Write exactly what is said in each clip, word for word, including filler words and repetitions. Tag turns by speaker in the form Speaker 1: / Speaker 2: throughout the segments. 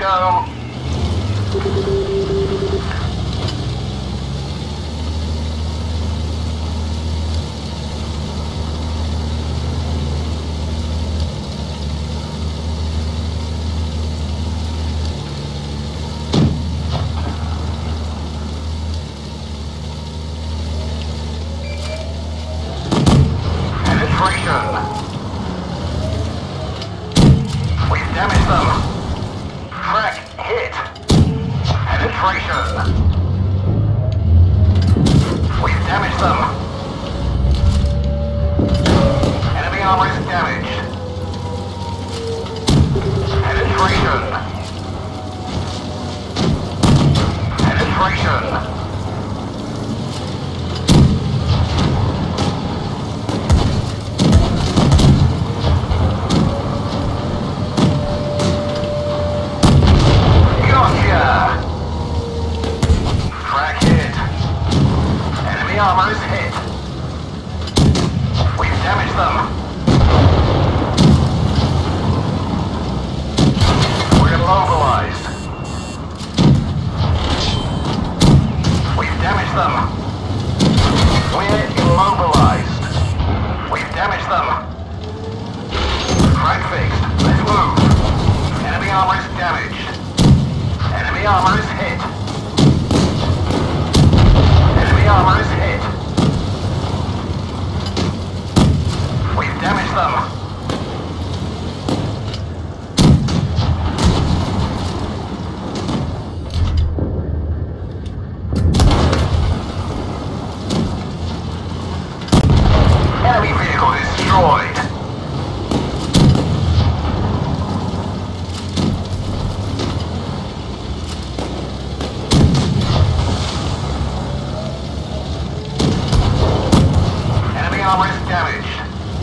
Speaker 1: go. Penetration. We've damaged them. Track hit. Penetration. We've damaged them. Enemy armor is damaged. Penetration. Penetration. Track hit. Enemy armor is hit. We've damaged them. We're immobilized. We've damaged them. We're immobilized. We've damaged them. Track fixed. Let's move. Enemy armor is damaged. Enemy armor is hit. Enemy armor is hit. We've damaged them. Enemy vehicle destroyed. Armor is damaged.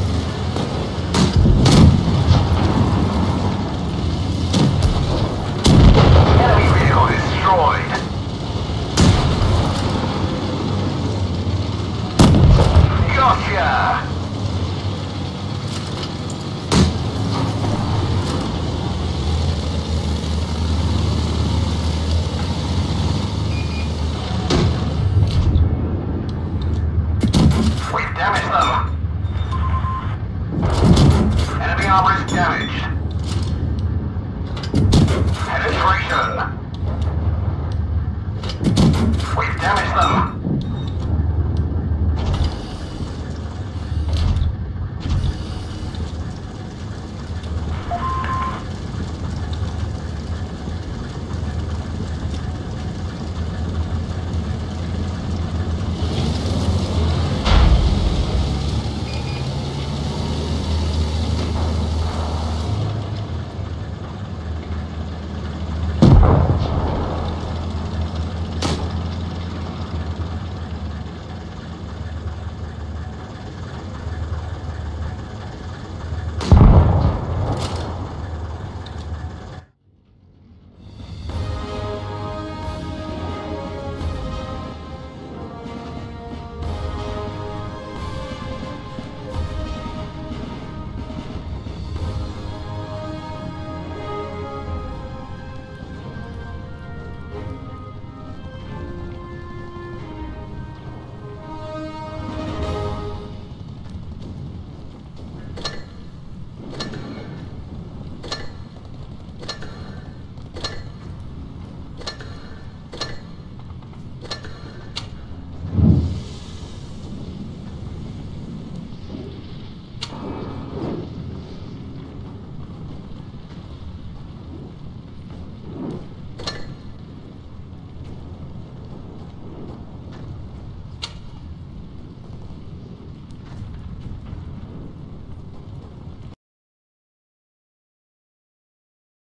Speaker 1: Enemy vehicle destroyed. Gotcha! We've damaged them. Enemy armor is damaged. Penetration. We've damaged them.